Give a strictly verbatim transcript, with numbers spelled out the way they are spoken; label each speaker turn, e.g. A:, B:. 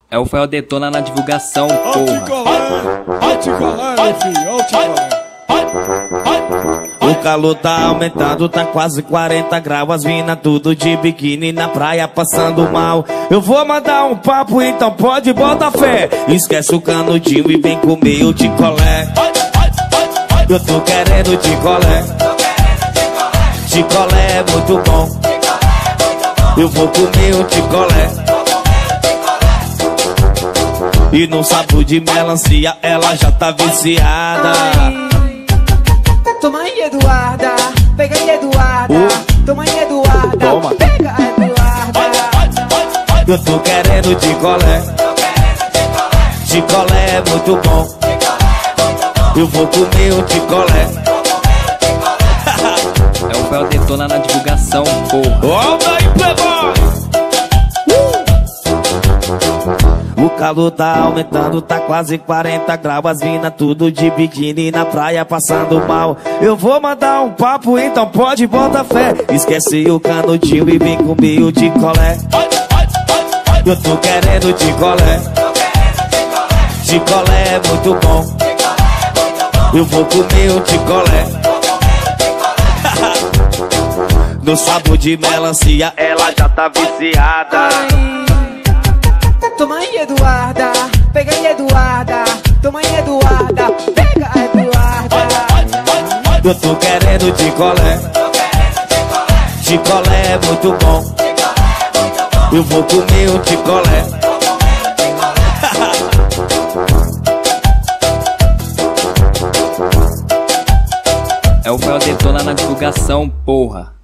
A: É o Fel Detona na divulgação, porra.
B: O calor tá aumentando, tá quase quarenta graus. As mina tudo de biquíni na praia passando mal. Eu vou mandar um papo, então pode botar fé. Esquece o canudinho e vem comer o ticolé. Eu tô querendo ticolé. Ticolé é muito bom. Eu vou comer o ticolé. E no sabor de melancia ela já tá viciada.
C: Toma aí, Eduarda, pega aí, Eduarda. uh. Toma aí, Eduarda,
B: toma.
C: Pega a Eduarda.
B: Eu tô querendo ticolé. Ticolé é muito bom. Eu vou comer o ticolé.
A: É o Fel Detona na divulgação, porra.
B: Olha aí, playboy! O calor tá aumentando, tá quase quarenta graus. As mina tudo de biquíni na praia passando mal. Eu vou mandar um papo, então pode botar fé. Esquece o canudinho e vem comer o ticolé. Eu tô querendo ticolé. Ticolé é muito bom. Eu vou comer o ticolé. No sabor de melancia ela já tá viciada.
C: Toma aí, Eduarda, pega aí, Eduarda. Toma aí, Eduarda, pega a Eduarda.
B: Eu tô querendo ticolé. Ticolé é muito bom. Eu vou comer o ticolé.
A: É o Fel Detona na divulgação, porra.